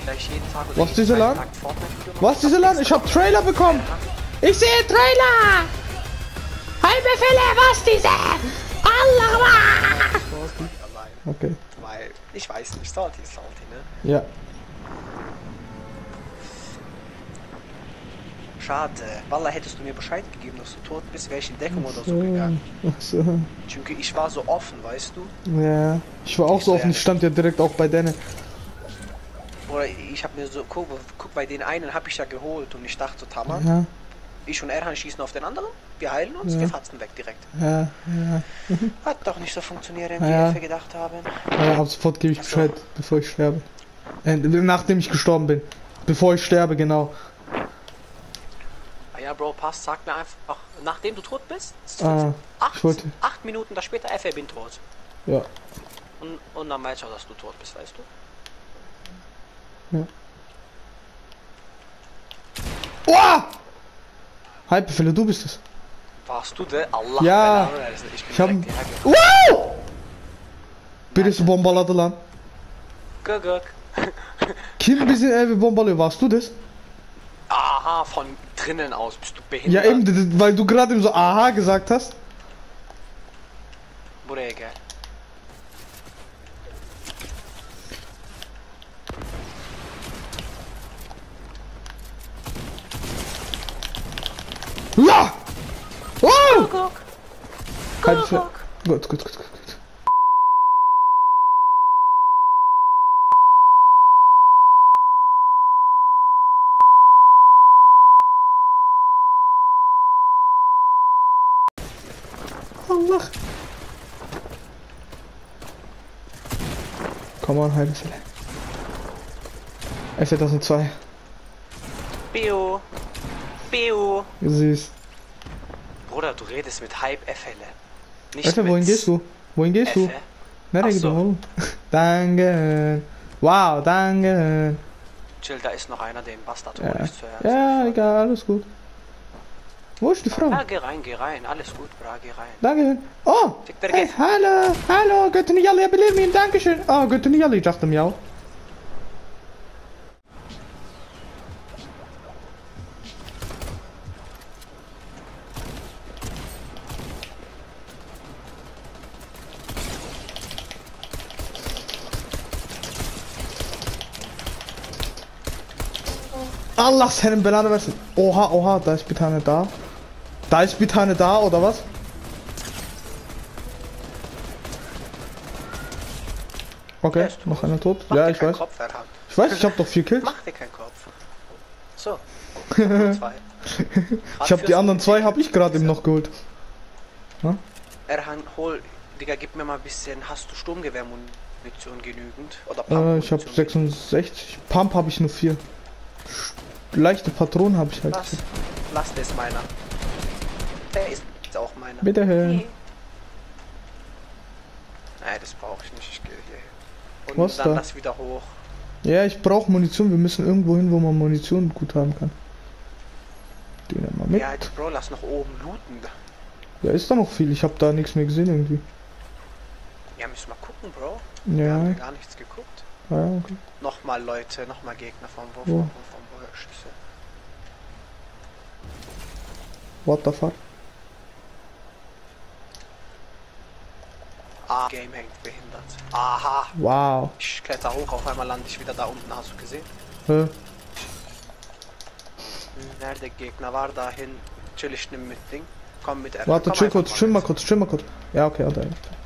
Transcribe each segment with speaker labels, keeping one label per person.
Speaker 1: gleich jeden Tag oder
Speaker 2: Was ist diese
Speaker 1: jeden
Speaker 2: Lan?
Speaker 1: Tag Fortnite Video machen.
Speaker 2: Was ist diese Land? Ich hab Trailer bekommen. Ich sehe Trailer. Halbe Fälle, was diese? Allah. Okay.
Speaker 1: Weil, ich weiß nicht, salty ist salty, ne?
Speaker 2: Ja.
Speaker 1: Schade. Wallah, hättest du mir Bescheid gegeben, dass du tot bist, wäre ich in Deckung oder so gegangen.
Speaker 2: Ach so.
Speaker 1: Çünkü ich war so offen, weißt du?
Speaker 2: Ja. Ich war auch so offen. Ich stand ja direkt auch bei denen.
Speaker 1: Oder ich hab mir so, guck, bei den einen hab ich ja geholt und ich dachte so, Tamam,
Speaker 2: Ja.
Speaker 1: ich und Erhan schießen auf den anderen, wir heilen uns,
Speaker 2: Ja.
Speaker 1: wir fatzen weg direkt.
Speaker 2: Ja. Ja.
Speaker 1: Hat doch nicht so funktioniert, wie
Speaker 2: Ja.
Speaker 1: wir gedacht haben.
Speaker 2: Ja, ab sofort gebe ich Bescheid, bevor ich sterbe. Nachdem ich gestorben bin. Bevor ich sterbe, genau.
Speaker 1: Ah ja, Bro, passt, sag mir einfach, nachdem du tot bist,
Speaker 2: Ah, ich wollte.
Speaker 1: 8 Minuten da später, ich bin tot.
Speaker 2: Ja.
Speaker 1: Und dann weißt du, dass du tot bist, weißt du?
Speaker 2: Ja. Oh! Hyperfälle, du bist es.
Speaker 1: Warst du der? Allah
Speaker 2: Ja.
Speaker 1: belanı versin. Ich bin
Speaker 2: Ich hab...
Speaker 1: direkt hierher
Speaker 2: Wow! Birisi bombaladı lan.
Speaker 1: gegangen.
Speaker 2: Kim bizi evi bombalıyor? Warst du das?
Speaker 1: Aha, von drinnen aus bist du behindert.
Speaker 2: Ja eben, weil du gerade eben so aha gesagt hast.
Speaker 1: Buraya gel.
Speaker 2: Ja! Wow!
Speaker 1: Guck.
Speaker 2: Hyperfälle. Gut, gut, gut, gut. Allah. Come on, Hyperfälle. F2002.
Speaker 1: Bio. Bio.
Speaker 2: Süß.
Speaker 1: Bruder, du redest mit Hype-Effelle. Nicht
Speaker 2: Efe, wohin gehst du? Wohin gehst du?
Speaker 1: Effe.
Speaker 2: Nereye
Speaker 1: Ach so.
Speaker 2: gidiyorsun oğlum? Danke. Wow, danke.
Speaker 1: Chill, da ist noch einer, den Bastard hol
Speaker 2: Ja.
Speaker 1: ich zuerst.
Speaker 2: Ja, egal, alles gut. Wo ist die Frau?
Speaker 1: Ja, geh rein, alles gut, bra, geh rein.
Speaker 2: Danke. Oh!
Speaker 1: Siktir
Speaker 2: Hey,
Speaker 1: git.
Speaker 2: hallo, hallo, götünü yalayabilir miyim? Dankeschön. Aa, götünü yalayacaktım ya. Allah senin belanı versin. Oha, oha, da ist bir tane da. Da ist bir tane da, oder was? Okay,
Speaker 1: Der ist tot.
Speaker 2: noch einer tot.
Speaker 1: Mach
Speaker 2: Ja,
Speaker 1: dir
Speaker 2: ich
Speaker 1: keinen
Speaker 2: weiß.
Speaker 1: Kopf, Erhan.
Speaker 2: Ich weiß, ich hab doch 4 Kills.
Speaker 1: Mach dir keinen Kopf. So. Nur 2.
Speaker 2: Ich hab die anderen 2 hab ich gerade eben noch geholt.
Speaker 1: Erhan, hol, Digga, gib mir mal ein bisschen, hast du Sturmgewehrmunition genügend? Oder
Speaker 2: Ich hab
Speaker 1: Pump-Munition
Speaker 2: 66. Pump habe ich nur 4. Leichte Patronen habe ich halt.
Speaker 1: Lass das meiner. Der ist auch meiner.
Speaker 2: Bitte hören.
Speaker 1: Nee. Nein, das brauche ich nicht, ich gehe hier hin. Und
Speaker 2: Was
Speaker 1: dann
Speaker 2: da?
Speaker 1: lass wieder hoch.
Speaker 2: Ja, ich brauche Munition. Wir müssen irgendwo hin, wo man Munition gut haben kann. Den mal mit.
Speaker 1: Ja, Bro, lass noch oben looten.
Speaker 2: Ja, ist da noch viel. Ich habe da nichts mehr gesehen irgendwie.
Speaker 1: Ja, müssen wir gucken, Bro. Wir haben
Speaker 2: Ja,
Speaker 1: ja gar nichts geguckt.
Speaker 2: ja, okay.
Speaker 1: Nochmal Leute, nochmal Gegner vom Wurf,
Speaker 2: Wo?
Speaker 1: vom Feuerschüsse.
Speaker 2: What the fuck?
Speaker 1: Ah, Game hängt behindert. Aha.
Speaker 2: Wow.
Speaker 1: Ich kletter hoch, auf einmal lande ich wieder da unten, hast du gesehen?
Speaker 2: Hä?
Speaker 1: Nerede Gegner war dahin? Chill, ich nimm mit Ding. Komm mit R.
Speaker 2: Warte,
Speaker 1: Komm
Speaker 2: chill
Speaker 1: einfach
Speaker 2: kurz, chill mal
Speaker 1: mit.
Speaker 2: kurz, chill mal kurz. Ja, okay, da.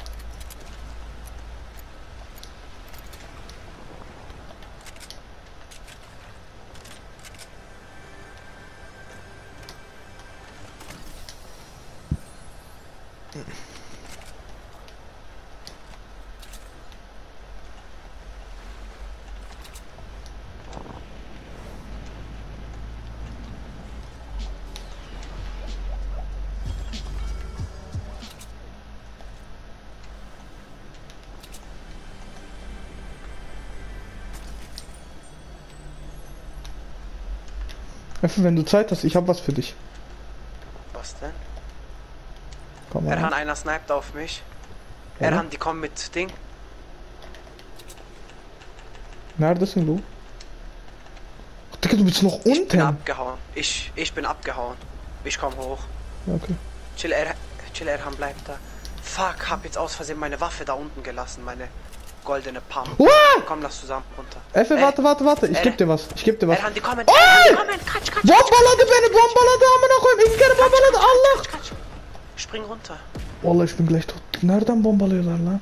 Speaker 2: Effe, wenn du Zeit hast, ich hab was für dich.
Speaker 1: Was denn?
Speaker 2: Komm mal.
Speaker 1: Erhan, einer sniped auf mich.
Speaker 2: Ja.
Speaker 1: Erhan, die kommen mit Ding.
Speaker 2: Neredesin du? Digga, du bist noch
Speaker 1: Ich bin
Speaker 2: unten.
Speaker 1: abgehauen. Ich bin abgehauen. Ich komm hoch.
Speaker 2: Ja, okay.
Speaker 1: Chill, Erhan bleibt da. Fuck, hab jetzt aus Versehen meine Waffe da unten gelassen, meine goldene Pump.
Speaker 2: Uah!
Speaker 1: Komm, lass zusammen runter.
Speaker 2: Effe, warte. Ich geb dir was.
Speaker 1: Erhan, die kommen.
Speaker 2: Oy!
Speaker 1: Erhan, die kommen. Kaç.
Speaker 2: Bombaladı beni, bombaladı amına koyayım. İlk kere bombaladı, Allah.
Speaker 1: Kaç. Spring runter.
Speaker 2: Vallahi ich bin gleich tot. Nereden bombalıyorlar lan?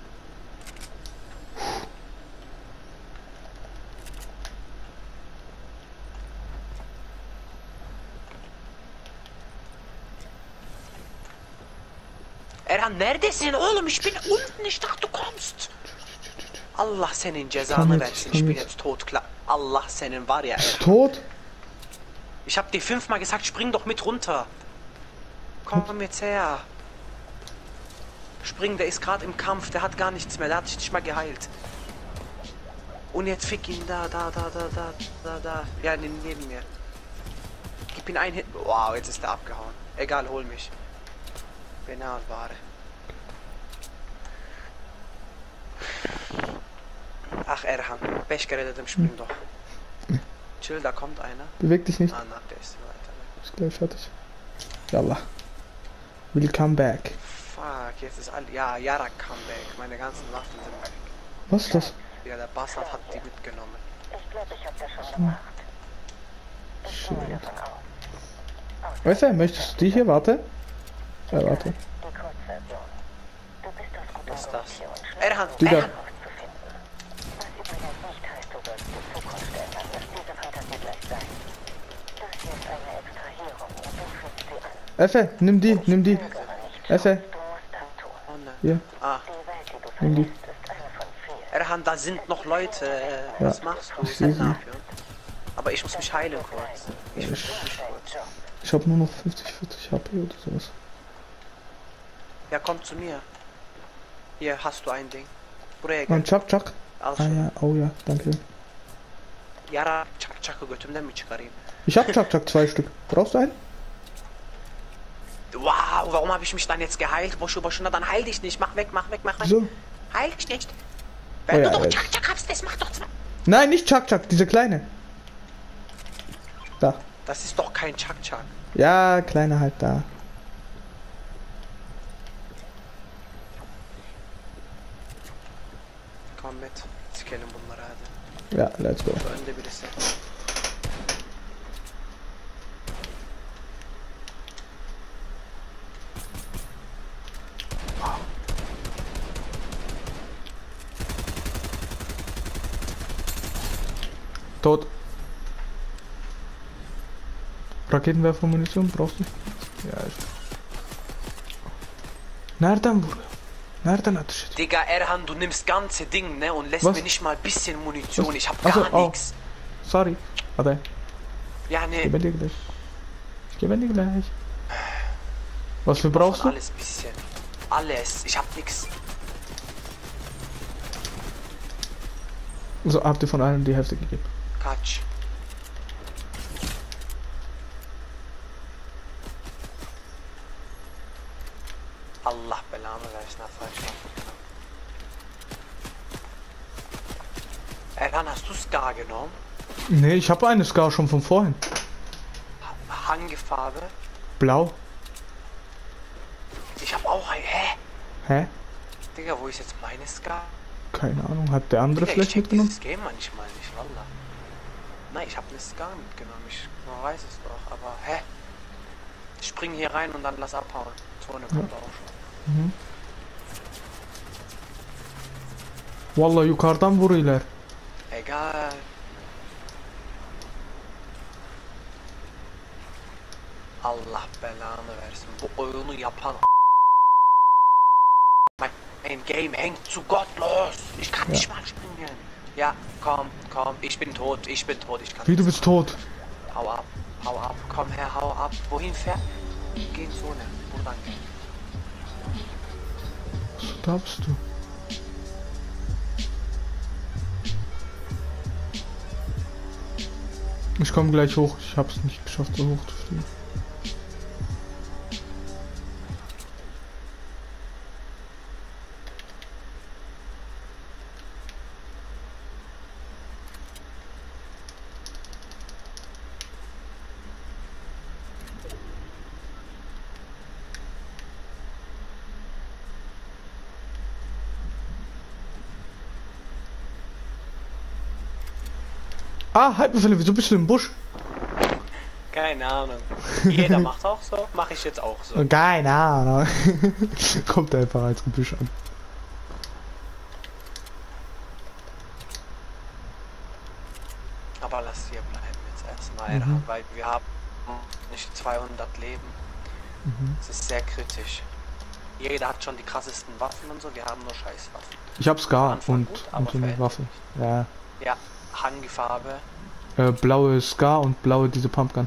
Speaker 1: Erhan neredesin oğlum? Ich bin unten. Ich dachte du kommst. Allah senin cezanı
Speaker 2: Komm
Speaker 1: versin.
Speaker 2: jetzt.
Speaker 1: Ich bin jetzt tot, klar. Allah senin var ya.
Speaker 2: Bist du tot?
Speaker 1: Ich hab dir 5-mal gesagt, spring doch mit runter. Komm jetzt her. Spring, der ist gerade im Kampf, der hat gar nichts mehr, der hat sich nicht mal geheilt. Und jetzt fick ihn da. Ja, neben mir. Gib ihn einen Hit. Wow, jetzt ist er abgehauen. Egal, hol mich. Benal Ware. Ach, Erhan. Pech gerettet im Spring doch. Chill, da kommt einer.
Speaker 2: Beweg dich nicht.
Speaker 1: Ah, na, der ist weiter.
Speaker 2: Ist gleich fertig. Yallah. Willkommen back.
Speaker 1: Fuck, jetzt ist all. Ja, Yara Comeback. Meine ganzen Waffen sind weg.
Speaker 2: Was ist das?
Speaker 1: Ja, der Bastard hat die mitgenommen.
Speaker 3: Ich glaube, ich hab das schon gemacht. Ich gehe davon aus.
Speaker 2: Weißt du, möchtest du die hier? Warte. Ja, warte.
Speaker 3: Die Kurzversion. Du bist aus gutem
Speaker 1: Was ist
Speaker 3: Grund
Speaker 1: das?
Speaker 3: hier und schwer
Speaker 1: Erhan,
Speaker 2: Digga.
Speaker 1: Erhan.
Speaker 3: herauszufinden. Was übrigens nicht heißt, du sollst die Zukunft ändern. Lass diese Fantasie gleich sein. Das hier ist eine Extrahierung und du führst sie an.
Speaker 2: Effe, nimm die.
Speaker 3: Zögere nicht.
Speaker 2: Effe,
Speaker 3: Du musst das tun.
Speaker 1: Oh nein.
Speaker 2: hier.
Speaker 1: Ah,
Speaker 3: Die Welt, die du
Speaker 2: Nimm die.
Speaker 3: verlässt, ist eine von vielen.
Speaker 1: Erhan, da sind noch Leute. Was
Speaker 2: Ja,
Speaker 1: machst du?
Speaker 2: ich sehe sie.
Speaker 1: Aber ich muss mich heilen kurz. Ich muss mich kurz.
Speaker 2: Ich habe nur noch 40 HP oder sowas.
Speaker 1: Ja, komm zu mir. Hier hast du ein Ding. Buraya
Speaker 2: Lan
Speaker 1: gel.
Speaker 2: çak.
Speaker 1: Al
Speaker 2: Ah
Speaker 1: şunu.
Speaker 2: ja, oh ja, danke.
Speaker 1: Yara çakı götümden mi çıkarayım?
Speaker 2: Ich hab çak 2 Stück. Brauchst du einen?
Speaker 1: Wow, warum habe ich mich dann jetzt geheilt? Boşuna dann heil dich nicht. Mach weg.
Speaker 2: So.
Speaker 1: Heil dich nicht. Wenn
Speaker 2: Oh ja,
Speaker 1: du doch
Speaker 2: jetzt.
Speaker 1: Çak hast, das macht doch zwei.
Speaker 2: Nein, nicht Chak, diese kleine. Da.
Speaker 1: Das ist doch kein Çak.
Speaker 2: Ja, kleine halt da.
Speaker 1: Komm mit. Sikelim bunları hadi.
Speaker 2: Ja, let's go.
Speaker 1: Şu önde birisi.
Speaker 2: Tot. Raketenwerfer Munition brauchst du? Ja, ist. Nereden vuruyor? Nereden ateş ediyor?
Speaker 1: Digga, Erhan, du nimmst ganze Ding, ne? Und lässt
Speaker 2: Was?
Speaker 1: mir nicht mal bisschen Munition.
Speaker 2: Was?
Speaker 1: Ich hab
Speaker 2: Ach so,
Speaker 1: gar
Speaker 2: oh.
Speaker 1: nichts.
Speaker 2: Sorry. Warte,
Speaker 1: Ja,
Speaker 2: ich
Speaker 1: ne.
Speaker 2: gebe dir gleich. Ich gebe dir gleich. Was für
Speaker 1: Von
Speaker 2: brauchst du?
Speaker 1: alles bisschen. Alles. Ich hab nix.
Speaker 2: So, habt ihr von allen die Hälfte gegeben.
Speaker 1: Kaç. Allah belanı versin, hat falsch gemacht. Erhan, hast du Scar genommen?
Speaker 2: Nee, ich habe eine Scar schon von vorhin.
Speaker 1: Hangi Farbe?
Speaker 2: Blau.
Speaker 1: Ich hab auch ein. Hä?
Speaker 2: Hä?
Speaker 1: Digga, wo ist jetzt meine Scar?
Speaker 2: Keine Ahnung. Hat der andere
Speaker 1: Digga, ich
Speaker 2: vielleicht
Speaker 1: check
Speaker 2: mitgenommen?
Speaker 1: dieses Game manchmal nicht, wallah. Nein, ich habe eine Scar mitgenommen. Man weiß es doch, aber hä? Ich spring hier rein und dann lass abhauen. Zone kommt auch schon.
Speaker 2: Vallahi yukarıdan vuruyorlar.
Speaker 1: Egal. Allah belanı versin. Bu oyunu yapan mein Game hängt zu gottlos. Ich kann nicht mal springen. Ja, komm, ich bin tot, ich kann
Speaker 2: Wie, du
Speaker 1: nicht.
Speaker 2: bist tot.
Speaker 1: Hau ab, komm her, hau ab. Wohin fährt? Geh in Zone, buradan gel.
Speaker 2: Da bist du. Ich komme gleich hoch. Ich habe es nicht geschafft, so hoch zu fliegen. Ah, Hyperbefehle, wieso bist du im Busch?
Speaker 1: Keine Ahnung. Jeder macht auch so, mache ich jetzt auch so.
Speaker 2: Keine Ahnung. Kommt einfach als Gebüsch an.
Speaker 1: Aber lass hier bleiben jetzt erstmal, weil wir haben nicht 200 Leben. Das ist sehr kritisch. Jeder hat schon die krassesten Waffen und so, wir haben nur Scheißwaffen.
Speaker 2: Ich hab Scar
Speaker 1: Anfang
Speaker 2: und,
Speaker 1: gut,
Speaker 2: und so eine Waffe. Ja.
Speaker 1: Ja, Hangi-Farbe.
Speaker 2: Blaue Scar und blaue diese Pumpgun.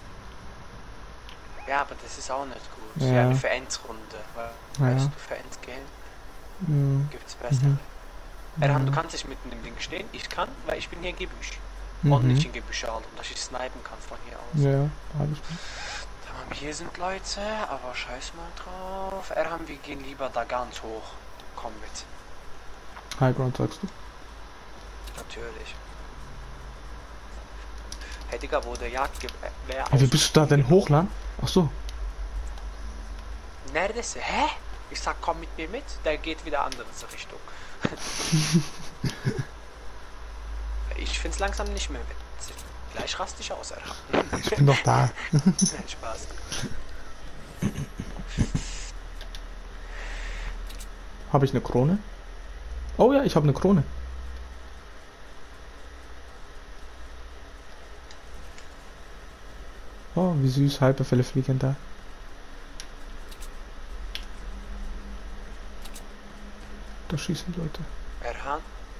Speaker 1: Ja, aber das ist auch nicht gut.
Speaker 2: Ja.
Speaker 1: Ja, für Endrunde. Weil, weißt du, für Endgame gibt's besser. Erhan, du kannst nicht mitten im Ding stehen. Ich kann, weil ich bin hier im Gebüsch. Und nicht in Gebüsch und dass ich snipen kann von hier aus.
Speaker 2: Ja, alles gut.
Speaker 1: Hier sind Leute, aber scheiß mal drauf. Erhan, wir gehen lieber da ganz hoch. Komm mit.
Speaker 2: High Ground sagst du?
Speaker 1: Natürlich. Hey Digga, wo der Jagdgewehr
Speaker 2: Hey, wie bist du da denn hochland? Ach so.
Speaker 1: Neredeyse? Hä? Ich sag, komm mit mir mit. Der geht wieder andere Richtung. Ich find's langsam nicht mehr witzig. Gleich raste ich aus, Erhan.
Speaker 2: Ich bin doch da.
Speaker 1: Nein, Spaß.
Speaker 2: Habe ich eine Krone? Oh ja, ich habe eine Krone. Oh, wie süß, Hyperbefehle fliegen da. Da schießen Leute.
Speaker 1: Erhan?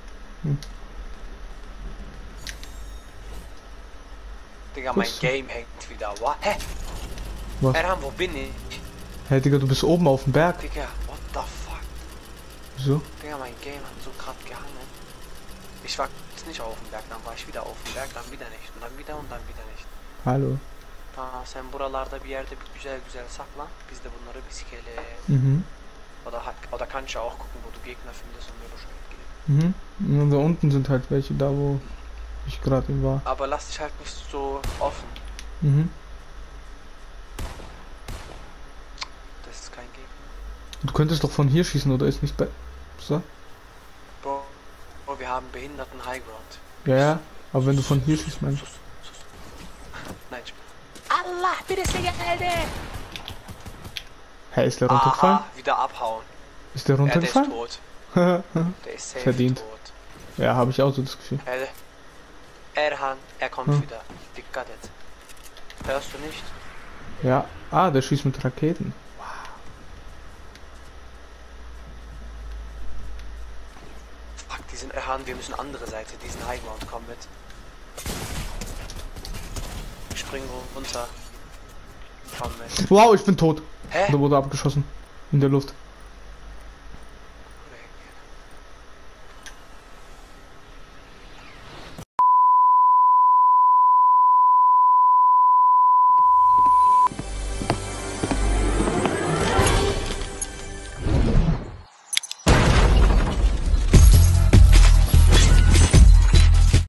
Speaker 1: Digga, mein
Speaker 2: Was?
Speaker 1: Game hängt wieder. What? Hä?
Speaker 2: Was?
Speaker 1: Erhan, wo bin ich?
Speaker 2: Hey Digga, du bist oben auf dem Berg.
Speaker 1: Digga, what the fuck?
Speaker 2: Wieso?
Speaker 1: Digga, mein Game hat so grad gehangen. Ich war jetzt nicht auf dem Berg, dann war ich wieder auf dem Berg, dann wieder nicht. Und dann wieder und dann wieder nicht.
Speaker 2: Hallo.
Speaker 1: Tamam, sen buralarda bir yerde bir güzel sakla. Biz de bunları bir sikelim.
Speaker 2: Mhm.
Speaker 1: Oder kannst du auch gucken, wo du Gegner findest und mir Bescheid geben.
Speaker 2: Mhm. Und da unten sind halt welche da, wo ich gerade war.
Speaker 1: Aber lass dich halt nicht so offen.
Speaker 2: Mhm.
Speaker 1: Das ist kein Gegner.
Speaker 2: Du könntest doch von hier schießen, oder ist nicht bei... So?
Speaker 1: Bro, wir haben behinderten Highground.
Speaker 2: Ja, ja. Aber wenn du von hier schießt, meinst du?
Speaker 1: Nein, Allah, birisi geldi.
Speaker 2: Hey, ist der runtergefallen?
Speaker 1: Wieder abhauen.
Speaker 2: Ist der
Speaker 1: Ja, der ist
Speaker 2: runtergefallen?
Speaker 1: tot. Der ist safe
Speaker 2: Verdient.
Speaker 1: tot.
Speaker 2: Ja, habe ich auch so das Gefühl.
Speaker 1: Erhan, er kommt wieder. Dikkat et. Hörst du nicht?
Speaker 2: Ja. Ah, der schießt mit Raketen.
Speaker 1: Fuck, die sind Erhan, wir müssen andere Seite, diesen Highground, komm mit. Wir springen runter. Komm mit.
Speaker 2: Wow, ich bin tot.
Speaker 1: Hä?
Speaker 2: Da wurde abgeschossen. In der Luft.